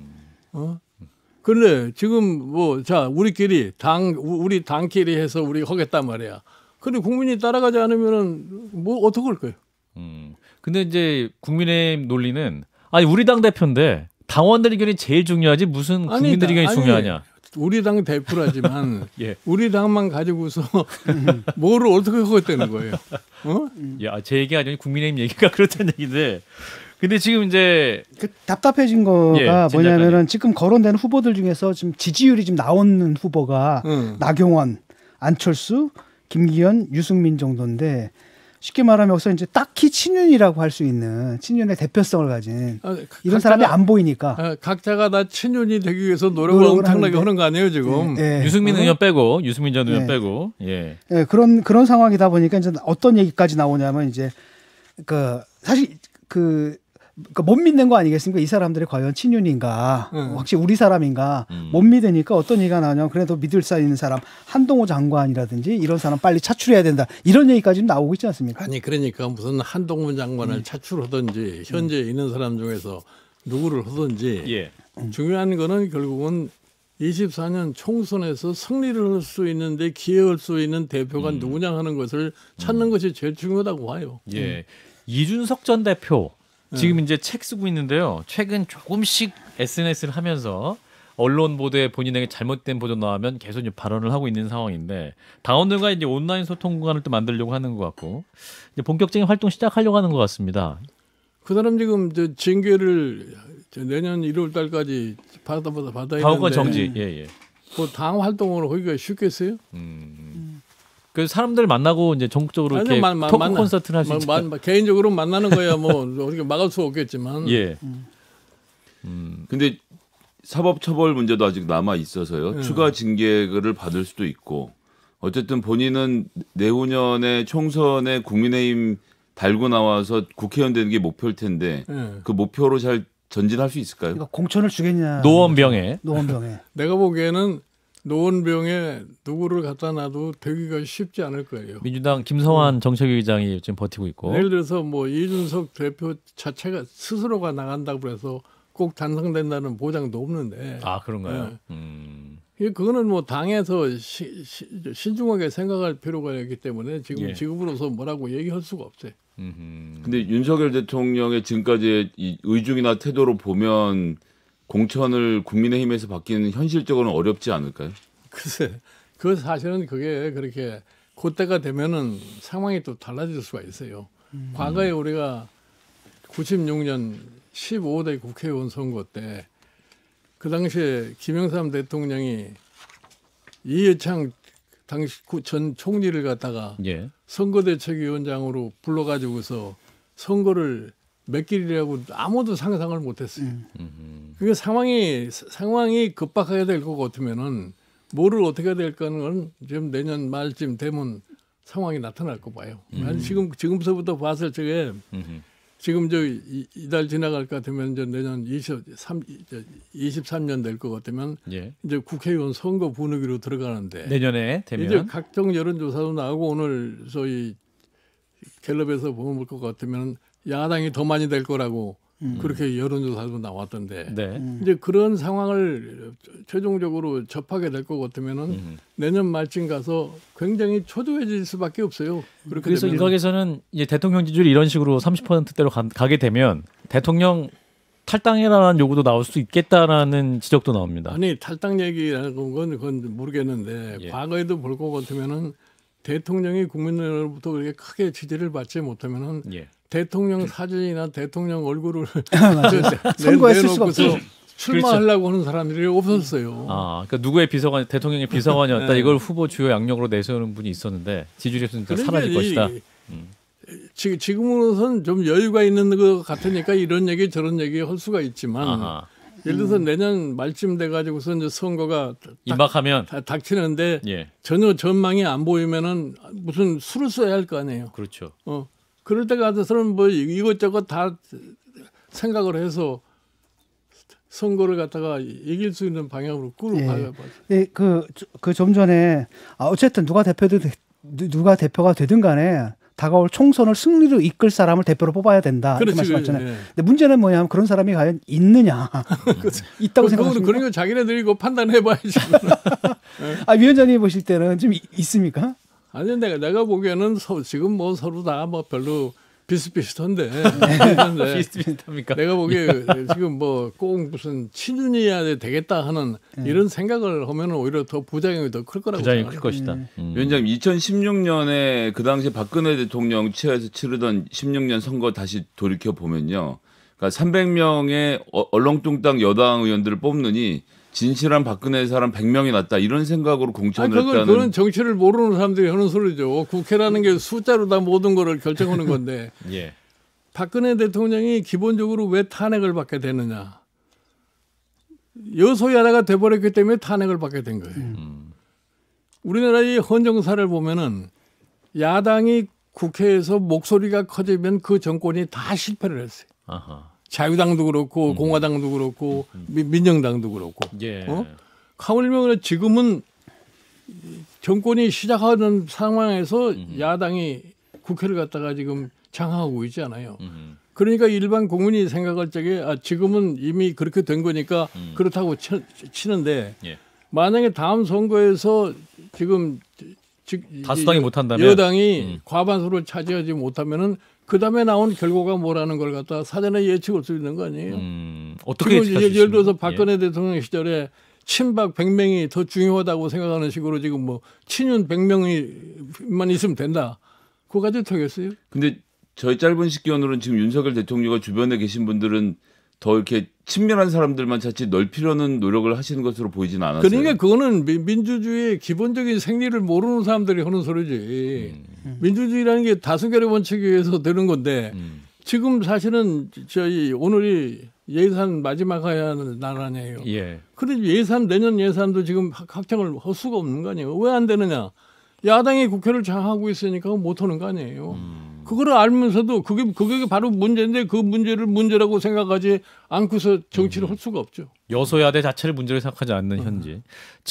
그런데 지금 우리 당끼리 해서 우리 하겠단 말이야. 근데 국민이 따라가지 않으면은 뭐 어떻게 할 거예요? 근데 이제 국민의힘 논리는 아니 우리 당 대표인데 당원들 의견이 제일 중요하지 무슨 국민들 의견이 중요하냐? 우리 당 대표라지만 예. 우리 당만 가지고서 뭐를 어떻게 하겠다는 거예요. 어? 야, 제 얘기가 아니라 국민의힘 얘기가 그렇다는 얘기인데. 근데 지금 이제 그 답답해진 거가 예, 뭐냐면은 지금 거론된 후보들 중에서 지금 지지율이 지금 나오는 후보가 나경원, 안철수, 김기현, 유승민 정도인데 쉽게 말하면 여기서 이제 딱히 친윤이라고 할 수 있는 친윤의 대표성을 가진 이런 사람이 안 보이니까 각자가 다 친윤이 되기 위해서 노력을 엄청나게 하는 거 아니에요 지금. 예. 유승민 의원 빼고 유승민 전 의원 예. 빼고 예. 예, 그런 상황이다 보니까 이제 어떤 얘기까지 나오냐면 이제 그 사실 못 믿는 거 아니겠습니까? 이 사람들이 과연 친윤인가, 확실히 우리 사람인가 못 믿으니까 어떤 얘기가 나오냐면 그래도 믿을 수 있는 사람 한동훈 장관이라든지 이런 사람 빨리 차출해야 된다 이런 얘기까지 나오고 있지 않습니까? 아니 그러니까 무슨 한동훈 장관을 차출하든지 현재 있는 사람 중에서 누구를 하든지 예. 중요한 거는 결국은 24년 총선에서 승리를 할 수 있는데 기여할 수 있는 대표가 누구냐 하는 것을 찾는 것이 제일 중요하다고 봐요. 예. 이준석 전 대표 지금 이제 책 쓰고 있는데요. 최근 조금씩 SNS를 하면서 언론 보도에 본인에게 잘못된 보도 나오면 계속 이제 발언을 하고 있는 상황인데 당원들과 이제 온라인 소통 구간을 또 만들려고 하는 것 같고 이제 본격적인 활동 시작하려고 하는 것 같습니다. 그 사람 지금 징계를 내년 1월 달까지 받아야 당원권 되는데 정지. 예. 뭐 당 활동으로 하기가 쉽겠어요? 그 사람들 만나고 이제 전국적으로 이렇게 토크 콘서트를 할 수 있죠. 개인적으로 만나는 거야 뭐 어떻게 막을 수 없겠지만. 예. 근데 사법처벌 문제도 아직 남아 있어서요. 추가 징계를 받을 수도 있고 어쨌든 본인은 내후년에 총선에 국민의힘 달고 나와서 국회의원 되는 게 목표일 텐데 그 목표로 잘 전진할 수 있을까요? 그러니까 공천을 주겠냐? 노원병에. 내가 보기에는 노원병에 누구를 갖다 놔도 되기가 쉽지 않을 거예요. 민주당 김성환 정책위의장이 지금 버티고 있고. 예를 들어서 뭐 이준석 대표 자체가 스스로가 나간다고 해서 꼭 당선된다는 보장도 없는데. 아 그런가요? 그거는 뭐 당에서 신중하게 생각할 필요가 있기 때문에 지금 지금으로서 뭐라고 얘기할 수가 없어요. 근데 윤석열 대통령의 지금까지의 이 의중이나 태도로 보면 공천을 국민의힘에서 받기는 현실적으로는 어렵지 않을까요? 글쎄, 그 사실은 그게 그렇게 그때가 되면은 상황이 또 달라질 수가 있어요. 과거에 우리가 96년 15대 국회의원 선거 때 그 당시에 김영삼 대통령이 이해창 당시 전 총리를 갖다가 선거대책위원장으로 불러가지고서 선거를 몇 길이라고 아무도 상상을 못했어요. 그러니까 상황이 급박하게 될 것 같으면은 뭐를 어떻게 될까는 건 지금 내년 말쯤 되면 상황이 나타날 거 봐요. 지금서부터 봤을 적에 지금 이달 지나갈 것 같으면 이제 내년 23년 될 것 같으면 이제 국회의원 선거 분위기로 들어가는데 내년에 되면 이제 각종 여론조사도 나오고 오늘 저희 갤럽에서 보면 것 같으면 야당이 더 많이 될 거라고 그렇게 여론조사도 나왔던데 이제 그런 상황을 최종적으로 접하게 될 것 같으면은 내년 말쯤 가서 굉장히 초조해질 수밖에 없어요. 그래서 일각에서는 이제 대통령 지지율이 이런 식으로 30%대로 가게 되면 대통령 탈당해라는 요구도 나올 수 있겠다라는 지적도 나옵니다. 아니 탈당 얘기라는 건 그건 모르겠는데 과거에도 볼 것 같으면은 대통령이 국민으로부터 그렇게 크게 지지를 받지 못하면은 대통령 사진이나 대통령 얼굴을 선거에 쓸 수가 내놓고서 출마하려고 하는 사람들이 없었어요. 아, 그러니까 누구의 비서관, 대통령의 비서관이었다. 이걸 후보 주요 양력으로 내세우는 분이 있었는데 지지율이 사라질 것이다. 지금으로선 좀 여유가 있는 것 같으니까 이런 얘기 저런 얘기 할 수가 있지만 예를 들어서 내년 말쯤 돼가지고서 이제 선거가 임박하면 닥치는데 전혀 전망이 안 보이면은 무슨 수를 써야 할 거 아니에요. 그렇죠. 그럴 때 가서는 뭐 이것저것 다 생각을 해서 선거를 갖다가 이길 수 있는 방향으로 끌어가야 봐요. 네, 그 좀 전에 어쨌든 누가 대표가 되든 간에 다가올 총선을 승리로 이끌 사람을 대표로 뽑아야 된다. 이렇게 말씀하셨잖아요. 근데 문제는 뭐냐면 그런 사람이 과연 있느냐. 있다고 생각하십니까? 그러니까 자기네들이 이거 판단해봐야지. 위원장님 보실 때는 좀 있습니까? 아니 내가 보기에는 지금 뭐 서로 다 뭐 별로 비슷비슷한데. 비슷비슷합니까? 내가 보기에 지금 뭐 꼭 무슨 친윤이야 되겠다 하는 이런 생각을 하면 오히려 더 부작용이 더 클 거라고 부작용이 생각해요. 클 것이다. 위원장님 2016년에 그 당시 박근혜 대통령 취하에서 치르던 16년 선거 다시 돌이켜 보면요. 그러니까 300명의 얼렁뚱땅 여당 의원들을 뽑느니 진실한 박근혜 사람 100명이 낫다 이런 생각으로 공천을 했다는. 그건 정치를 모르는 사람들이 하는 소리죠. 국회라는 게 숫자로 다 모든 거를 결정하는 건데. 예. 박근혜 대통령이 기본적으로 왜 탄핵을 받게 되느냐. 여소야다가 돼버렸기 때문에 탄핵을 받게 된 거예요. 우리나라의 헌정사를 보면은 야당이 국회에서 목소리가 커지면 그 정권이 다 실패를 했어요. 아하. 자유당도 그렇고 공화당도 그렇고 민정당도 그렇고. 예. 하물며 지금은 정권이 시작하는 상황에서 야당이 국회를 갖다가 지금 장악하고 있지 않아요. 그러니까 일반 국민이 생각할 적에 지금은 이미 그렇게 된 거니까 그렇다고 치는데 예. 만약에 다음 선거에서 지금 다수당이 못한다면 여당이 과반수를 차지하지 못하면은 그 다음에 나온 결과가 뭐라는 걸 갖다 사전에 예측할 수 있는 거 아니에요? 어떻게 지금 예를 들어서 박근혜 대통령 시절에 친박 100명이 더 중요하다고 생각하는 식으로 지금 뭐 친윤 100명이만 있으면 된다. 그거 가지고 되겠어요? 근데 저희 짧은 식견으로는 지금 윤석열 대통령과 주변에 계신 분들은 더 이렇게 친밀한 사람들만 자칫 넓히려는 노력을 하시는 것으로 보이지는 않았어요. 그러니까 그거는 민주주의의 기본적인 생리를 모르는 사람들이 하는 소리지. 민주주의라는 게 다수결의 원칙에 의해서 되는 건데 지금 사실은 저희 오늘이 예산 마지막 해야 하는 날 아니에요. 예. 그런데 예산 내년 예산도 지금 확정을 할 수가 없는 거 아니에요. 왜 안 되느냐? 야당이 국회를 장악하고 있으니까 못 하는 거 아니에요. 그거를 알면서도 그게 바로 문제인데 그 문제를 문제라고 생각하지 않고서 정치를 할 수가 없죠. 여소야대 자체를 문제로 생각하지 않는 현재.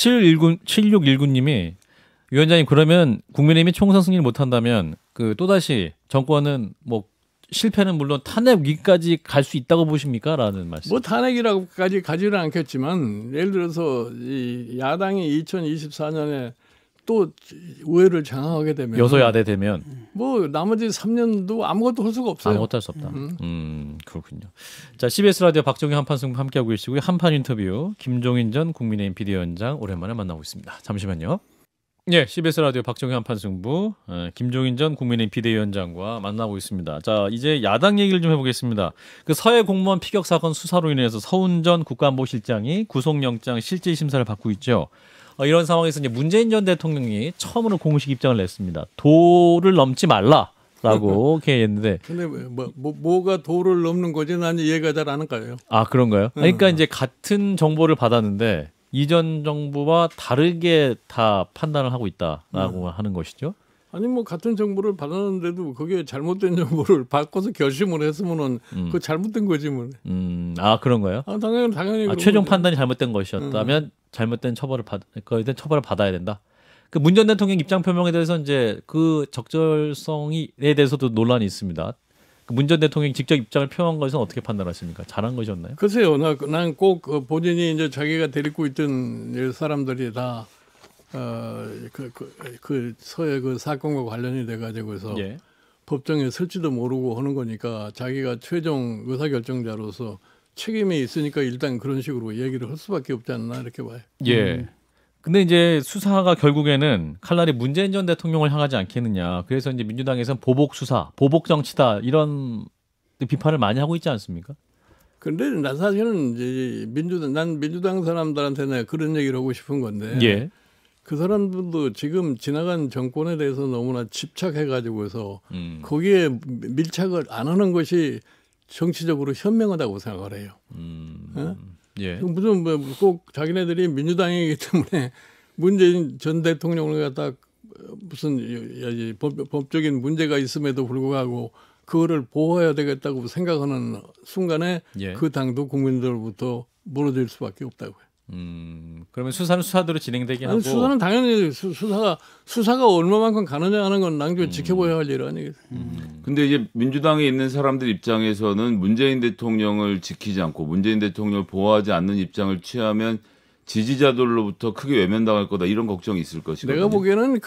7619님이 위원장님 그러면 국민의힘이 총선 승리를 못한다면 그 또다시 정권은 뭐 실패는 물론 탄핵 위기까지 갈 수 있다고 보십니까? 라는 말씀. 뭐 탄핵이라고까지 가지는 않겠지만 예를 들어서 이 야당이 2024년에 또 의회를 장악하게 되면 여소야대 되면 뭐 나머지 3년도 아무것도 할 수가 없어요. 아무것도 할 수 없다. 그렇군요. 자, CBS 라디오 박정희 한판승부 함께하고 계시고요. 한판 인터뷰 김종인 전 국민의힘 비대위원장 오랜만에 만나고 있습니다. 잠시만요. 예, CBS 라디오 박정희 한판승부 김종인 전 국민의힘 비대위원장과 만나고 있습니다. 자, 이제 야당 얘기를 좀 해보겠습니다. 그 서해 공무원 피격 사건 수사로 인해서 서훈 전 국가안보실장이 구속영장 실질 심사를 받고 있죠. 이런 상황에서 이제 문재인 전 대통령이 처음으로 공식 입장을 냈습니다. 도를 넘지 말라라고 이렇게 했는데. 근데 뭐가 도를 넘는 거지? 난 이해가 잘 안 가요. 아, 그런가요? 그러니까 이제 같은 정보를 받았는데 이전 정부와 다르게 다 판단을 하고 있다라고 하는 것이죠. 아니 뭐 같은 정보를 받았는데도 그게 잘못된 정보를 바꿔서 결심을 했으면은 그 잘못된 거지 뭐. 아, 그런가요? 당연히. 최종 판단이 잘못된 것이었다면 잘못된 처벌을 받아야 된다. 그 문 전 대통령 입장 표명에 대해서 이제 그 적절성에 대해서도 논란이 있습니다. 문 전 대통령이 직접 입장을 표명한 것은 어떻게 판단하십니까? 잘한 것이었나요? 글쎄요, 난 꼭 본인이 이제 자기가 데리고 있던 사람들이 다 그 서해 그 사건과 관련이 돼가지고서 예. 법정에 설지도 모르고 하는 거니까 자기가 최종 의사결정자로서 책임이 있으니까 일단 그런 식으로 얘기를 할 수밖에 없지 않나 이렇게 봐요. 예. 근데 이제 수사가 결국에는 칼날이 문재인 전 대통령을 향하지 않겠느냐. 그래서 이제 민주당에서는 보복 수사, 보복 정치다 이런 비판을 많이 하고 있지 않습니까? 근데 난 사실은 이제 난 민주당 사람들한테는 그런 얘기를 하고 싶은 건데. 예. 그 사람들도 지금 지나간 정권에 대해서 너무나 집착해가지고서 거기에 밀착을 안 하는 것이 정치적으로 현명하다고 생각을 해요. 예. 무슨 꼭 자기네들이 민주당이기 때문에 문재인 전 대통령을 갖다 무슨 법적인 문제가 있음에도 불구하고 그거를 보호해야 되겠다고 생각하는 순간에 예. 그 당도 국민들로부터 멀어질 수밖에 없다고요. 그러면 수사는 수사대로 진행되게 하고. 수사는 당연히 수사가 얼마만큼 가느냐 하는 건 낭주 지켜봐야 할 일 아니겠어요. 근데 이제 민주당에 있는 사람들 입장에서는 문재인 대통령을 지키지 않고 문재인 대통령을 보호하지 않는 입장을 취하면 지지자들로부터 크게 외면당할 거다 이런 걱정이 있을 것이거든요. 내가 보기에는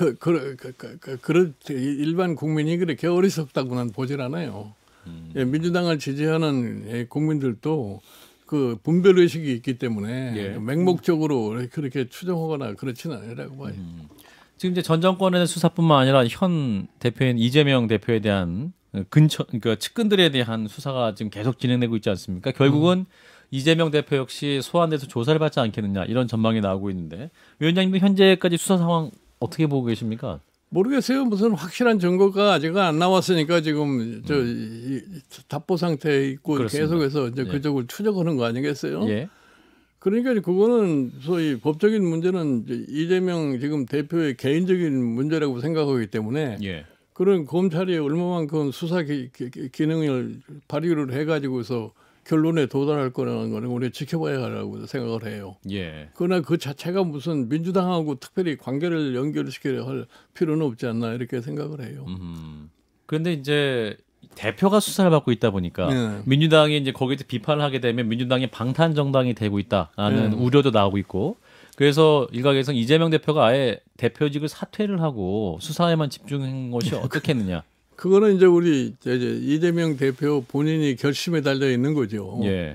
그런 일반 국민이 그렇게 어리석다고는 보질 않아요. 예, 민주당을 지지하는 국민들도 그 분별 의식이 있기 때문에 예. 맹목적으로 그렇게 추정하거나 그렇지는 않으라고 봐요. 지금 이제 전 정권의 수사뿐만 아니라 현 대표인 이재명 대표에 대한 그러니까 측근들에 대한 수사가 지금 계속 진행되고 있지 않습니까? 결국은 이재명 대표 역시 소환돼서 조사를 받지 않겠느냐 이런 전망이 나오고 있는데 위원장님도 현재까지 수사 상황 어떻게 보고 계십니까? 모르겠어요. 무슨 확실한 증거가 아직 안 나왔으니까 지금 답보 상태에 있고 그렇습니다. 계속해서 이제 예. 그쪽을 추적하는 거 아니겠어요? 예. 그러니까 그거는 소위 법적인 문제는 이재명 지금 대표의 개인적인 문제라고 생각하기 때문에 예. 그런 검찰이 얼마만큼 수사 기능을 발휘를 해가지고서 결론에 도달할 거라는 거는 우리 지켜봐야 하라고 생각을 해요. 예. 그러나 그 자체가 무슨 민주당하고 특별히 관계를 연결시켜야 할 필요는 없지 않나 이렇게 생각을 해요. 그런데 이제 대표가 수사를 받고 있다 보니까 네. 민주당이 이제 거기에 비판을 하게 되면 민주당이 방탄 정당이 되고 있다라는 우려도 나오고 있고 그래서 일각에서는 이재명 대표가 아예 대표직을 사퇴를 하고 수사에만 집중한 것이 어떻겠느냐. 그거는 이제 우리 이제 이재명 대표 본인이 결심에 달려 있는 거죠. 예.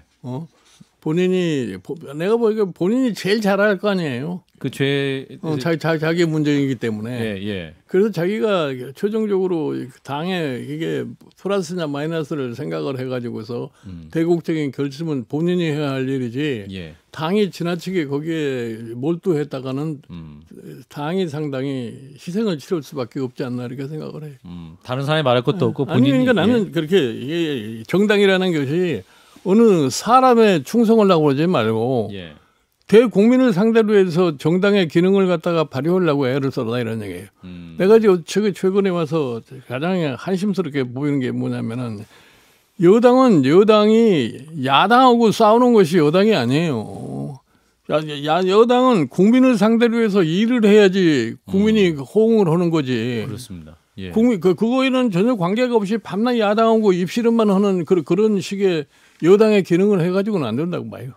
본인이 내가 보기에 본인이 제일 잘할 거 아니에요. 그 죄. 자기 문제이기 때문에. 예, 예. 그래서 자기가 최종적으로 당에 이게 플러스냐 마이너스를 생각을 해가지고서 대국적인 결심은 본인이 해야 할 일이지. 예. 당이 지나치게 거기에 몰두했다가는 당이 상당히 희생을 치를 수밖에 없지 않나 이렇게 생각을 해요. 다른 사람이 말할 것도 없고 아니 본인이. 그러니까 나는 그렇게 이게 정당이라는 것이 어느 사람의 충성을 하고 그러지 말고 예. 대국민을 상대로 해서 정당의 기능을 갖다가 발휘하려고 애를 써라 이런 얘기예요. 내가 지금 최근에 와서 가장 한심스럽게 보이는 게 뭐냐면은 여당은 여당이 야당하고 싸우는 것이 여당이 아니에요. 여당은 국민을 상대로 해서 일을 해야지 국민이 호응을 하는 거지. 그렇습니다. 예. 그거에는 전혀 관계가 없이 밤낮 야당하고 입씨름만 하는 그런 식의 여당의 기능을 해가지고는 안 된다고 봐요.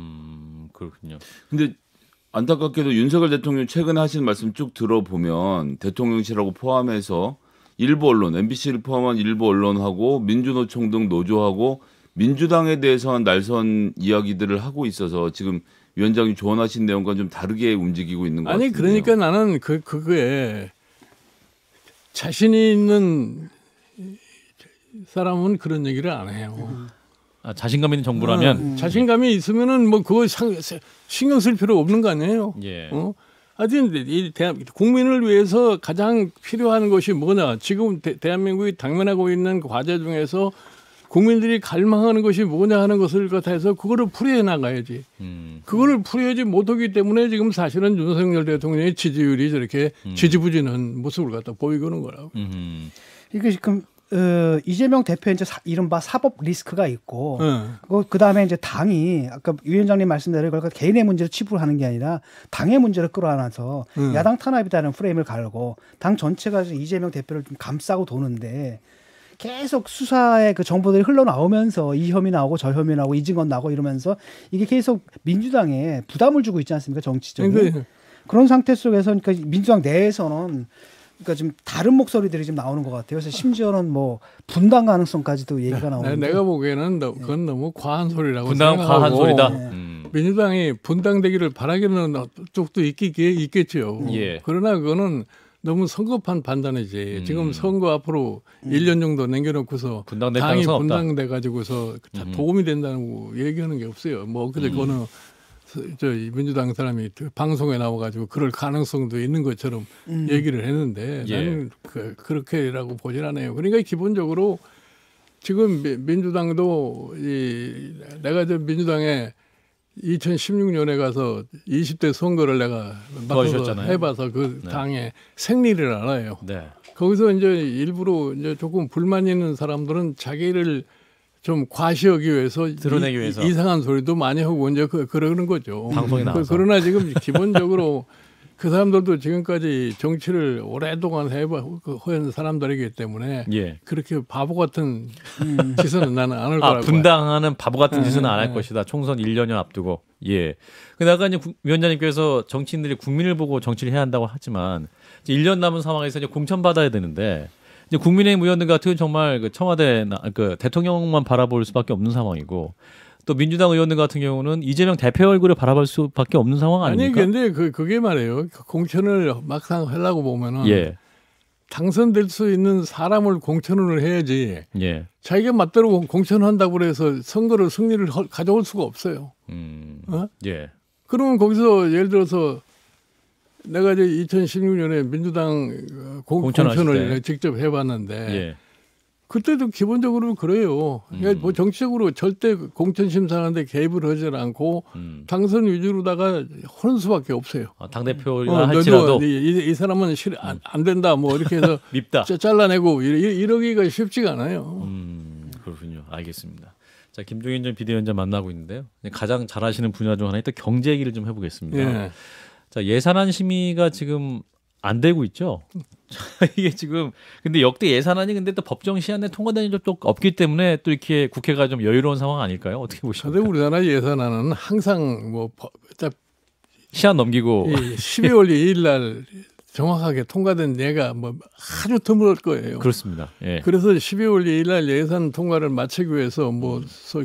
그렇군요. 근데 안타깝게도 윤석열 대통령 최근에 하신 말씀 쭉 들어보면 대통령실하고 포함해서 일부 언론, MBC를 포함한 일부 언론하고 민주노총 등 노조하고 민주당에 대해서는 날선 이야기들을 하고 있어서 지금 위원장님 조언하신 내용과 좀 다르게 움직이고 있는 것 같아요. 아니 그러니까 나는 그거에 자신이 있는 사람은 그런 얘기를 안 해요. 자신감 있는 정부라면 자신감이 있으면은 뭐 그거 신경 쓸 필요 없는 거 아니에요. 예. 하여튼 이 국민을 위해서 가장 필요한 것이 뭐냐. 지금 대한민국이 당면하고 있는 과제 중에서 국민들이 갈망하는 것이 뭐냐 하는 것을 갖다해서 그거를 풀이해 나가야지. 그거를 풀이하지 못하기 때문에 지금 사실은 윤석열 대통령의 지지율이 저렇게 지지부진한 모습을 갖다 보이고는 거라고. 이게 지금 이재명 대표 이제 이른바 사법 리스크가 있고 그 다음에 이제 당이 아까 위원장님 말씀대로 그러니까 개인의 문제로 치부를 하는 게 아니라 당의 문제를 끌어안아서 야당 탄압이라는 프레임을 갈고 당 전체가 이재명 대표를 좀 감싸고 도는데 계속 수사의 그 정보들이 흘러나오면서 이 혐의 나오고 저 혐의 나오고 이 증언 나오고 이러면서 이게 계속 민주당에 부담을 주고 있지 않습니까? 정치적인. 그런 상태 속에서 그러니까 민주당 내에서는 그러니까 지금 다른 목소리들이 지금 나오는 것 같아요. 그래서 심지어는 뭐 분당 가능성까지도 얘기가 나오는데 내가 보기에는 그건 너무 과한 소리라고 분당 생각하고 과한 소리다. 민주당이 분당되기를 바라기는 쪽도 있겠죠. 예. 그러나 그거는 너무 성급한 판단이지. 지금 선거 앞으로 1년 정도 남겨놓고서 분당될 당이 가능성 없다. 분당돼 가지고서 도움이 된다고 얘기하는 게 없어요. 뭐 근데 그거는 민주당 사람이 방송에 나와가지고 그럴 가능성도 있는 것처럼 얘기를 했는데 예. 나는 그렇게라고 보질 않아요. 그러니까 기본적으로 지금 민주당도 내가 민주당에 2016년에 가서 20대 선거를 내가 맡아서 해봐서 그 당의 생리를 알아요. 네. 거기서 이제 일부러 이제 조금 불만 있는 사람들은 자기를 좀 과시하기 위해서 드러내기 위해서 이상한 소리도 많이 하고 이제 그러는 거죠. 방송에 나와서. 그러나 지금 기본적으로 그 사람들도 지금까지 정치를 오랫동안 해온 사람들이기 때문에 예. 그렇게 바보 같은 짓은 나는 안 할 거라고. 분당하는 바보 같은 짓은 안 할 것이다. 총선 1년여 앞두고. 예. 근데 아까 이제 위원장님께서 정치인들이 국민을 보고 정치를 해야 한다고 하지만 이제 1년 남은 상황에서 이제 공천 받아야 되는데 이제 국민의힘 의원들 같은 경우는 정말 그 청와대 그 대통령만 바라볼 수밖에 없는 상황이고 또 민주당 의원들 같은 경우는 이재명 대표 얼굴을 바라볼 수밖에 없는 상황 아닙니까? 아니 근데 그게 말이에요. 공천을 막상 하려고 보면은 예. 당선될 수 있는 사람을 공천을 해야지. 예. 자기가 맞대로 공천한다고 해서 선거를 승리를 가져올 수가 없어요. 어? 예. 그러면 거기서 예를 들어서 내가 이제 2016년에 민주당 공천하실 공천을 때. 직접 해봤는데 예. 그때도 기본적으로 그래요. 그러니까 뭐 정치적으로 절대 공천 심사하는데 개입을 하지 않고 당선 위주로다가 하는 수밖에 없어요. 당 대표가 할지라도 이 사람은 안 된다 뭐 이렇게 해서 밉다. 잘라내고 이러기가 쉽지가 않아요. 그렇군요. 알겠습니다. 자, 김종인 전 비대위원장 만나고 있는데요. 가장 잘하시는 분야 중 하나인 또 경제 얘기를 좀 해보겠습니다. 예. 자, 예산안 심의가 지금 안 되고 있죠. 이게 지금 근데 역대 예산안이 근데 또 법정 시한에 통과된 적도 없기 때문에 또 이렇게 국회가 좀 여유로운 상황 아닐까요? 어떻게 근데 보십니까? 우리나라 예산안은 항상 뭐 시한 넘기고 12월 2일 날 정확하게 통과된 예가 뭐 아주 드물 거예요. 그렇습니다. 예. 그래서 12월 2일 날 예산 통과를 마치기 위해서 뭐 소위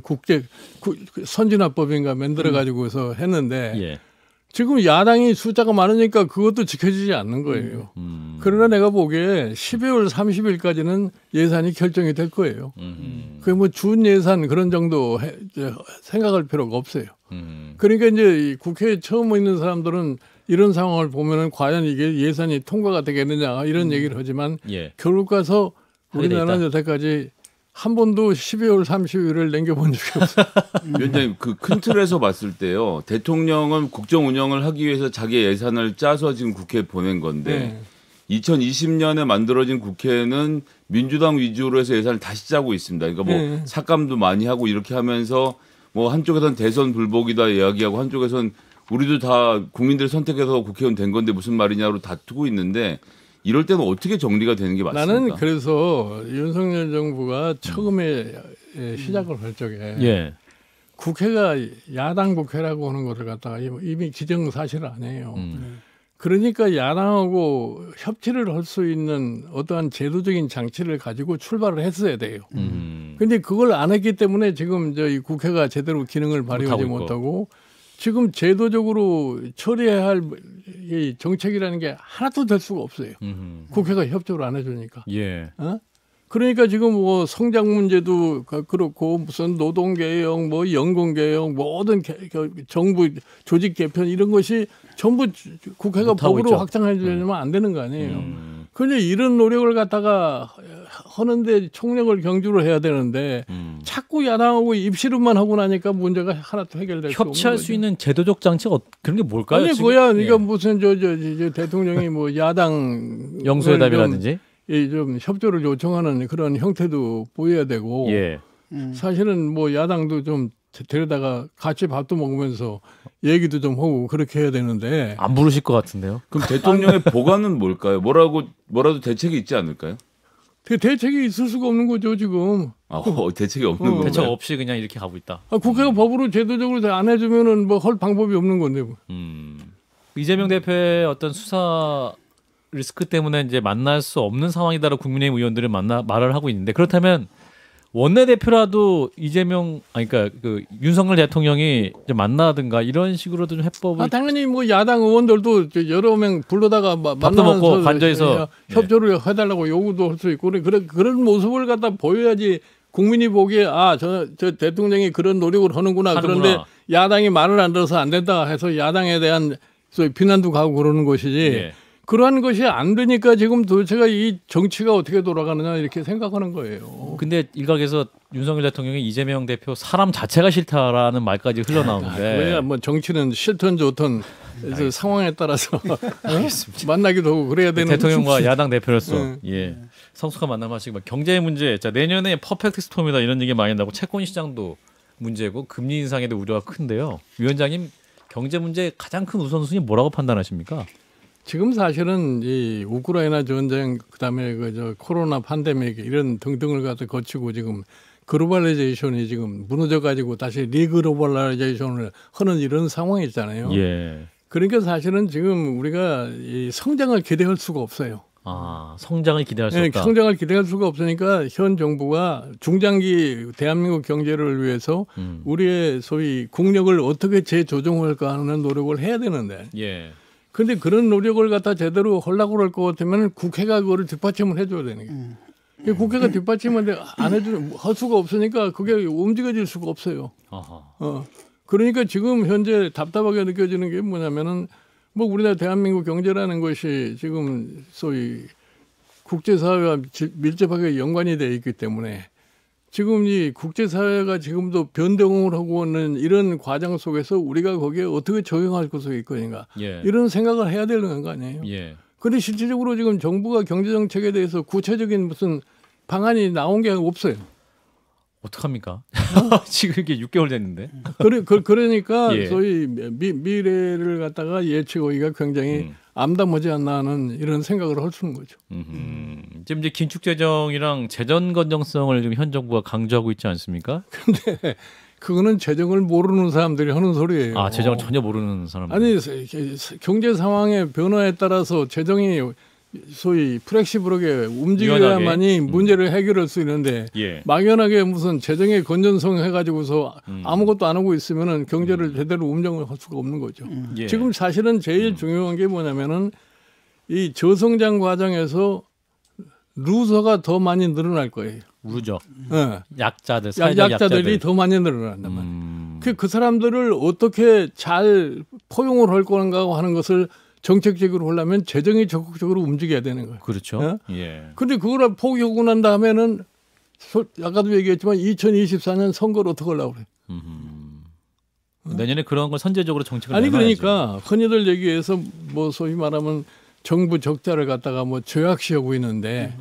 선진화법인가 만들어 가지고서 했는데 예. 지금 야당이 숫자가 많으니까 그것도 지켜지지 않는 거예요. 그러나 내가 보기에 12월 30일까지는 예산이 결정이 될 거예요. 그게 뭐 준 예산 그런 정도 생각할 필요가 없어요. 그러니까 이제 이 국회에 처음 있는 사람들은 이런 상황을 보면은 과연 이게 예산이 통과가 되겠느냐 이런 얘기를 하지만 예. 결국 가서 하게 돼 우리나라는 여태까지 한 번도 12월 30일을 남겨본 적이 없어요. 위원장님 그 큰 틀에서 봤을 때요. 대통령은 국정 운영을 하기 위해서 자기 예산을 짜서 지금 국회에 보낸 건데 2020년에 만들어진 국회는 민주당 위주로 해서 예산을 다시 짜고 있습니다. 그러니까 뭐 삭감도 많이 하고 이렇게 하면서 뭐 한쪽에서는 대선 불복이다 이야기하고 한쪽에서는 우리도 다 국민들 선택해서 국회의원 된 건데 무슨 말이냐로 다투고 있는데 이럴 때는 어떻게 정리가 되는 게 맞습니까? 나는 그래서 윤석열 정부가 처음에 시작을 할 적에 예. 국회가 야당 국회라고 하는 것을 갖다가 이미 기정사실 아니에요. 그러니까 야당하고 협치를 할 수 있는 어떠한 제도적인 장치를 가지고 출발을 했어야 돼요. 근데 그걸 안 했기 때문에 지금 이 국회가 제대로 기능을 발휘하지 못하고 지금 제도적으로 처리해야 할 이 정책이라는 게 하나도 될 수가 없어요. 국회가 협조를 안 해주니까. 예. 어? 그러니까 지금 뭐 성장 문제도 그렇고 무슨 노동개혁, 뭐 연금개혁, 모든 정부 조직 개편 이런 것이 전부 국회가 법으로 확장해 주려면 안 되는 거 아니에요. 그런데 이런 노력을 갖다가 하는데 총력을 경주를 해야 되는데 자꾸 야당하고 입씨름만 하고 나니까 문제가 하나도 해결될 수 없는 협치할 수 있는 제도적 장치가 그런 게 뭘까요? 아니 지금? 뭐야, 그러니까 예. 무슨 저 대통령이 뭐 야당 영수회담이라든지 좀 협조를 요청하는 그런 형태도 보여야 되고 예. 사실은 뭐 야당도 좀 데려다가 같이 밥도 먹으면서 얘기도 좀 하고 그렇게 해야 되는데 안 부르실 것 같은데요. 그럼 대통령의 보관은 뭘까요? 뭐라도 대책이 있지 않을까요? 그 대책이 있을 수가 없는 거죠 지금. 대책이 없는 건가요? 대책 없이 그냥 이렇게 가고 있다. 국회가 법으로 제도적으로 안 해주면은 뭐 할 방법이 없는 건데. 뭐. 이재명 대표의 어떤 수사 리스크 때문에 이제 만날 수 없는 상황이다라고 국민의힘 의원들은 말을 하고 있는데 그렇다면 원내대표라도 그러니까 그 윤석열 대통령이 좀 만나든가 이런 식으로도 좀 해법을 당연히 뭐 야당 의원들도 여러 명 불러다가 밥도 먹고 관저에서 협조를 해달라고 요구도 할 수 있고 그런 모습을 갖다 보여야지 국민이 보기에 저 대통령이 그런 노력을 하는구나. 그런데 야당이 말을 안 들어서 안 된다 해서 야당에 대한 비난도 가고 그러는 것이지. 예. 그러한 것이 안 되니까 지금 도대체가 이 정치가 어떻게 돌아가느냐 이렇게 생각하는 거예요. 근데 일각에서 윤석열 대통령이 이재명 대표 사람 자체가 싫다라는 말까지 흘러나오는데 그래야 뭐 정치는 싫든 좋든 상황에 따라서 만나기도 하고 그래야 되는 대통령과 야당 대표로서 예. 성숙한 만남 하시고 경제 문제 자 내년에 퍼펙트 스톰이다 이런 얘기 많이 나고 채권 시장도 문제고 금리 인상에도 우려가 큰데요. 위원장님 경제 문제 가장 큰 우선순위 뭐라고 판단하십니까? 지금 사실은 이 우크라이나 전쟁 그다음에 그 코로나 팬데믹 이런 등등을 갖다 거치고 지금 글로벌라이제이션이 지금 무너져 가지고 다시 리글로벌라이제이션을 하는 이런 상황이 있잖아요. 예. 그러니까 사실은 지금 우리가 이 성장을 기대할 수가 없어요. 아, 성장을 기대할 수 없다. 성장을 기대할 수가 없으니까 현 정부가 중장기 대한민국 경제를 위해서 우리의 소위 국력을 어떻게 재조정할까 하는 노력을 해야 되는데. 예. 근데 그런 노력을 갖다 제대로 하려고 그럴 것 같으면 국회가 그거를 뒷받침을 해줘야 되는 거예요. 국회가 뒷받침을 안 해주면 할 수가 없으니까 그게 움직여질 수가 없어요. 아하. 그러니까 지금 현재 답답하게 느껴지는 게 뭐냐면은 뭐 우리나라 대한민국 경제라는 것이 지금 소위 국제사회와 밀접하게 연관이 되어 있기 때문에 지금 이 국제사회가 지금도 변동을 하고 있는 이런 과정 속에서 우리가 거기에 어떻게 적용할 것이 있거든요. 예. 이런 생각을 해야 되는 거 아니에요. 예. 그런데 실질적으로 지금 정부가 경제정책에 대해서 구체적인 무슨 방안이 나온 게 없어요. 어떡합니까? 지금 이게 6개월 됐는데. 그러니까 예. 소위 미래를 갖다가 예측하기가 굉장히 암담하지 않나 하는 이런 생각을 할 수 있는 거죠. 지금 이제 긴축 재정이랑 재정 건전성을 지금 현 정부가 강조하고 있지 않습니까? 근데 그거는 재정을 모르는 사람들이 하는 소리예요. 아, 재정을 전혀 모르는 사람들. 아니 경제 상황의 변화에 따라서 재정이 소위 플렉시블하게 움직여야만이 문제를 해결할 수 있는데 예. 막연하게 무슨 재정의 건전성 해가지고서 아무것도 안 하고 있으면은 경제를 제대로 운영을 할 수가 없는 거죠. 예. 지금 사실은 제일 중요한 게 뭐냐면은 이 저성장 과정에서 루저가 더 많이 늘어날 거예요. 루저. 네. 약자들, 사회적 약자들이 더 많이 늘어난단 말이에요. 그 사람들을 어떻게 잘 포용을 할 건가 하는 것을 정책적으로 하려면 재정이 적극적으로 움직여야 되는 거예요. 그렇죠. 예. 그런데 그걸 포기하고 난 다음에는 아까도 얘기했지만 2024년 선거를 어떻게 하려고 그래요. 내년에 그런 걸 선제적으로 정책을 아니 내놔야죠. 그러니까 흔히들 얘기해서 뭐 소위 말하면 정부 적자를 갖다가 뭐 죄악시하고 있는데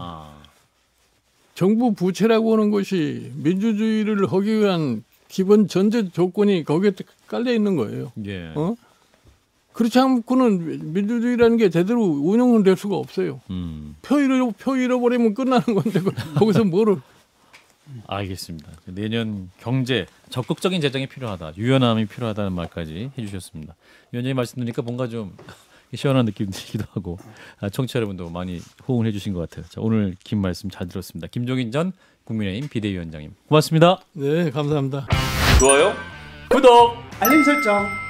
정부 부채라고 하는 것이 민주주의를 하기 위한 기본 전제 조건이 거기에 깔려 있는 거예요. 예. 그렇지 않고는 민주주의라는 게 제대로 운영은 될 수가 없어요. 표 잃어버리면 끝나는 건데 거기서 뭐를. 알겠습니다. 내년 경제 적극적인 재정이 필요하다. 유연함이 필요하다는 말까지 해주셨습니다. 위원장님 말씀 드리니까 뭔가 좀 시원한 느낌 들기도 하고 청취자 여러분도 많이 호응을 해주신 것 같아요. 자, 오늘 긴 말씀 잘 들었습니다. 김종인 전 국민의힘 비대위원장님 고맙습니다. 네, 감사합니다. 좋아요, 구독, 알림 설정.